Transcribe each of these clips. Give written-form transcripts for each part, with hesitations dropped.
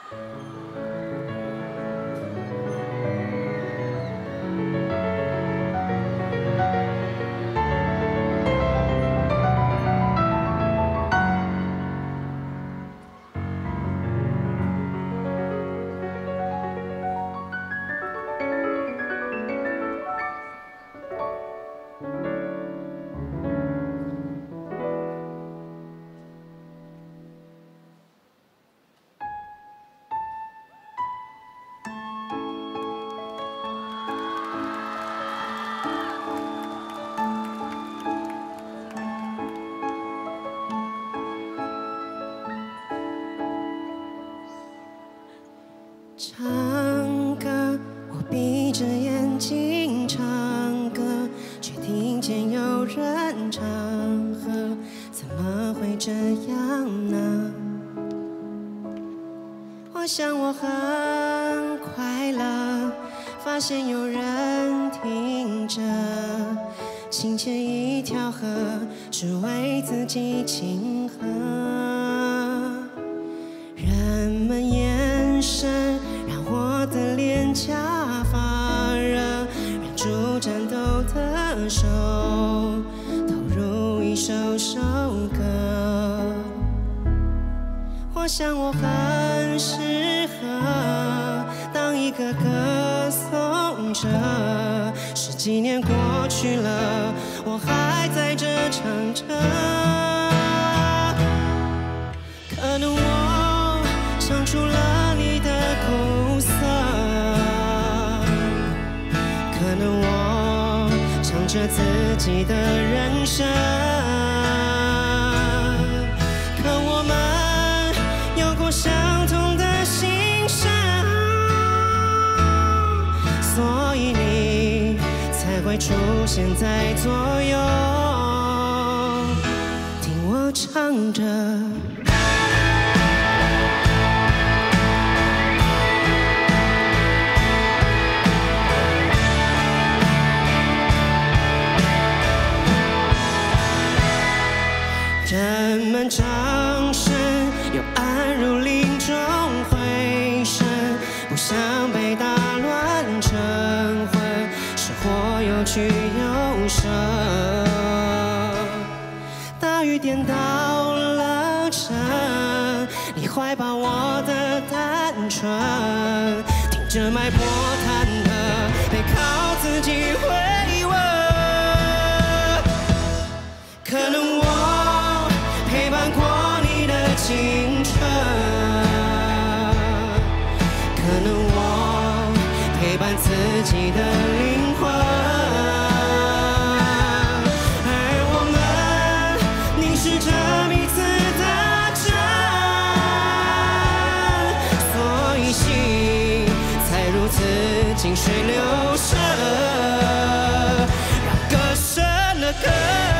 唱歌，我闭着眼睛唱歌，却听见有人唱和，怎么会这样呢？我想我很快乐，发现有人听着，清浅一条河，只为自己庆贺。人们眼神让我的脸颊发热，忍住颤抖的手，投入一首首歌。我想我很适合当一个歌颂者，十几年过去了，我还在这唱着。可能我唱出了你的苦涩，可能我唱着自己的人生，可我们有过相同的心声，所以你才会出现在左右，听我唱着。人们掌声又暗入林中回声，不想被打乱成魂，是或有曲有舍。大雨颠倒了城，你怀抱我的单纯，听着脉搏弹的，得靠自己回稳。可能我陪伴过你的青春，可能我陪伴自己的灵魂，而我们凝视着彼此的真，所以心才如此静水流深，让歌声的歌。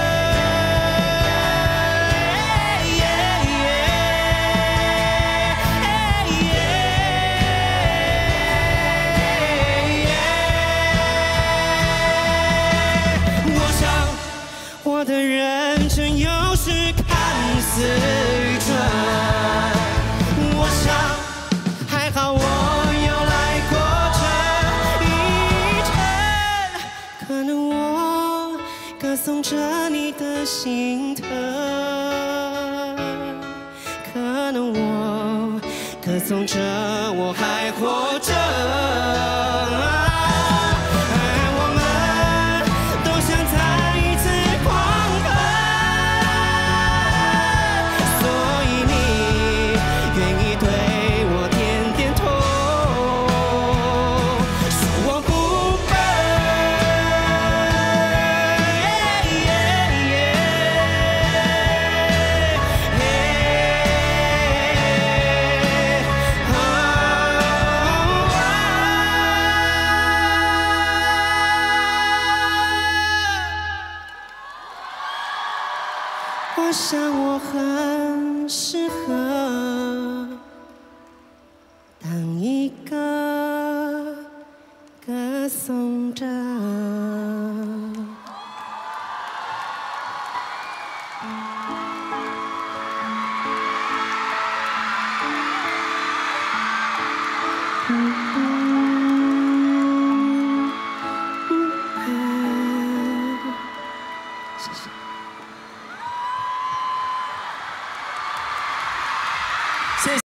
我的认真有时看似愚蠢，我想还好我有来过这一程，可能我歌颂着你的心疼，可能我歌颂着我还活着。